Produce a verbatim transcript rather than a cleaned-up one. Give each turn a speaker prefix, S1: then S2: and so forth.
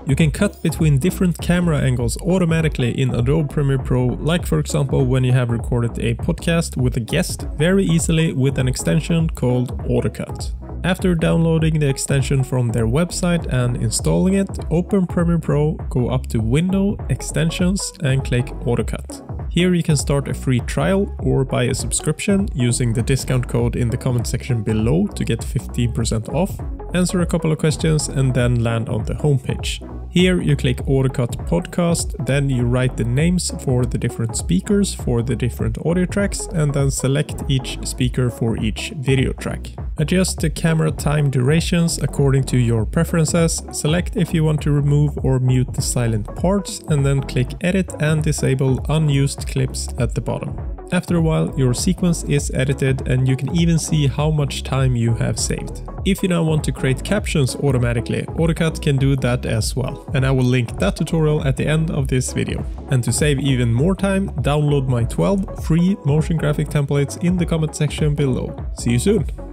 S1: You can cut between different camera angles automatically in Adobe Premiere Pro, like for example when you have recorded a podcast with a guest very easily with an extension called AutoCut. After downloading the extension from their website and installing it, open Premiere Pro, go up to Window, Extensions and click AutoCut. Here you can start a free trial or buy a subscription using the discount code in the comment section below to get fifteen percent off, answer a couple of questions and then land on the homepage. Here you click AutoCut Podcast, then you write the names for the different speakers for the different audio tracks and then select each speaker for each video track. Adjust the camera time durations according to your preferences, select if you want to remove or mute the silent parts and then click Edit and disable unused clips at the bottom. After a while your sequence is edited and you can even see how much time you have saved. If you now want to create captions automatically, AutoCut can do that as well, and I will link that tutorial at the end of this video. And to save even more time, download my twelve free motion graphic templates in the comment section below. See you soon!